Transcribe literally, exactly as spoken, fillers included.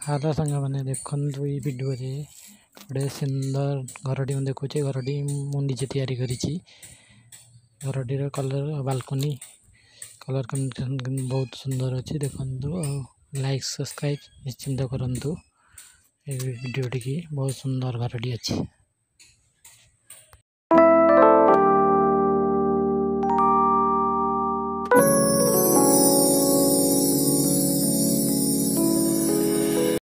Hello सांग मैंने देखु ये वीडियो रे गोटे सुंदर घरटी देखुचे घरटी मु निजे तैयारी करी घरटीर कलर बालकनी कलर कम्बिनेशन बहुत सुंदर अच्छी देखु लाइक सब्सक्राइब निश्चिंत करूँ वीडियो टी बहुत सुंदर घरटी अच्छी।